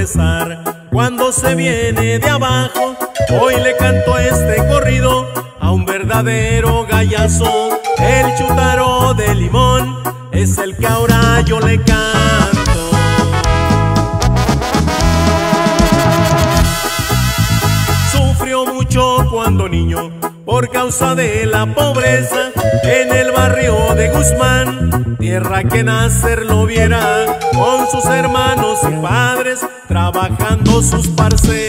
progresar cuando se viene de abajo. Hoy le canto este corrido a un verdadero gallazo. El Chúntaro de Limón es el que ahora yo le canto. Sufrió mucho cuando niño por causa de la pobreza en el barrio de Guzmán, tierra que nacer lo viera, con sus hermanos y padres trabajando sus parcelas.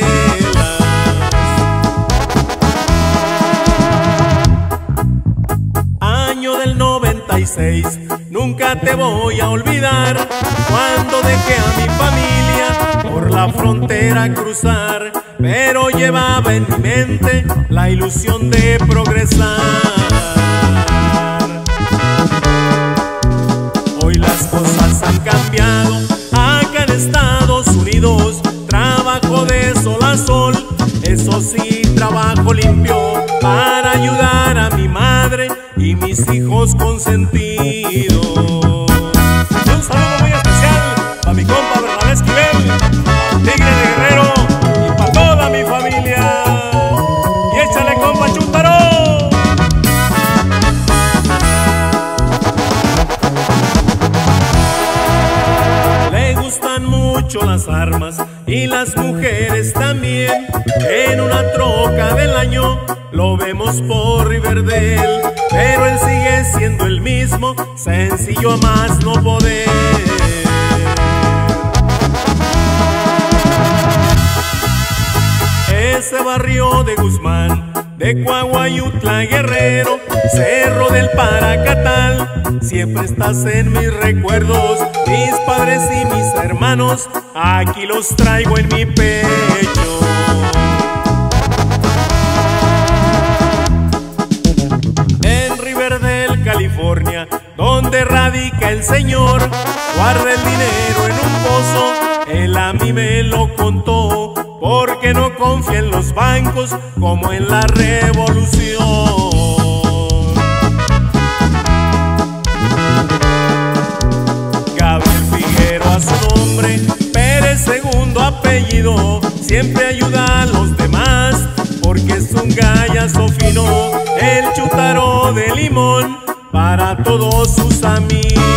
Año del 96, nunca te voy a olvidar, cuando dejé a mi familia por la frontera cruzar, pero llevaba en mi mente la ilusión de progresar. Hoy las cosas han cambiado, acá en Estados Unidos trabajo de sol a sol, eso sí, trabajo limpio para ayudar a mi madre y mis hijos consentidos. Un saludo muy especial a mi compa Bernabé Esquivel, al Tigre de Guerrero y para toda mi familia. Y échale, compa Chúntaro. Le gustan mucho las armas y las mujeres también. En una troca del año lo vemos por Riverdale, pero él sigue siendo el mismo, sencillo a más no poder. Ese barrio de Guzmán, de Coahuayutla, Guerrero, Cerro del Paracatal, siempre estás en mis recuerdos. Mis padres y mis hermanos, aquí los traigo en mi pecho. En Riverdale, California, donde radica el señor, guarda el dinero en un pozo, él a mí me lo contó, porque no confía en los bancos como en la revolución. Gabriel Figueroa su nombre, Pérez segundo apellido, siempre ayuda a los demás, porque es un gallazo fino, el Chúntaro de Limón para todos sus amigos.